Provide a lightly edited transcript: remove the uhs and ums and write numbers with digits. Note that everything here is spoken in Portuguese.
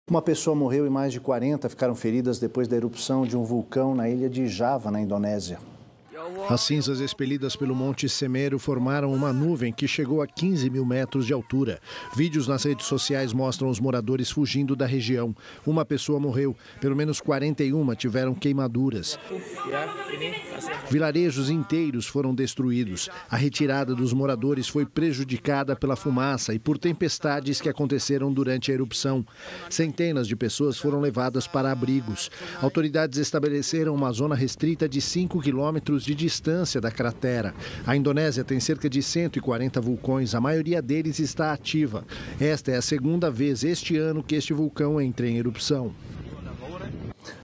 Uma pessoa morreu e mais de 40 ficaram feridas depois da erupção de um vulcão na ilha de Java, na Indonésia. As cinzas expelidas pelo Monte Semeru formaram uma nuvem que chegou a 15 mil metros de altura. Vídeos nas redes sociais mostram os moradores fugindo da região. Uma pessoa morreu, pelo menos 41 tiveram queimaduras. Vilarejos inteiros foram destruídos. A retirada dos moradores foi prejudicada pela fumaça e por tempestades que aconteceram durante a erupção. Centenas de pessoas foram levadas para abrigos. Autoridades estabeleceram uma zona restrita de 5 quilômetros de distância da cratera. A Indonésia tem cerca de 140 vulcões, a maioria deles está ativa. Esta é a segunda vez este ano que este vulcão entra em erupção.